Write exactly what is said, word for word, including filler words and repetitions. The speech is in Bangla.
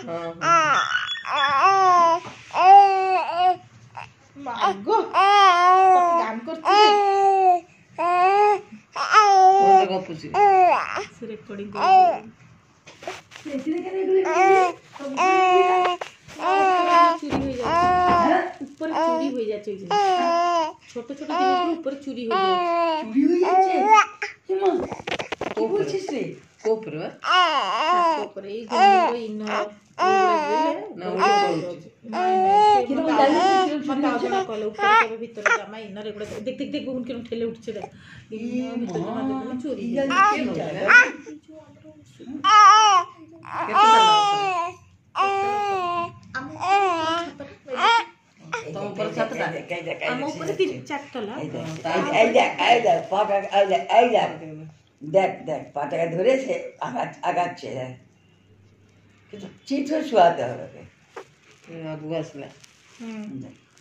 মাগো কত গান করছিস কোন গপুছি সে রেকর্ডিং করে সেদিন কেন এগুলো চুরি হয়ে যাচ্ছে উপরে চুরি হয়ে যাচ্ছে ওই জিনিস ছোট ছোট জিনিসগুলো উপরে চুরি হয়ে যাচ্ছে চুরি হয়ে যাচ্ছে হিমা কি বলছিস রে কোপরে কোপরে এই গন্ধ ইনো না ওটা বলছি না কি রকম জানি মত আজনা কলে উপরে কবে ভিতরে জামা ইনার এগুলো দেখ দেখ দেখ কোন কিরকম ঠেলে উঠছে দেখ ইনো ভিতরে জামা দেখুন চুরি দেখ দেখ পাটাকে ধরেছে আগাচ্ছে কিন্তু চিত্র শোয়াতে হবে আসলে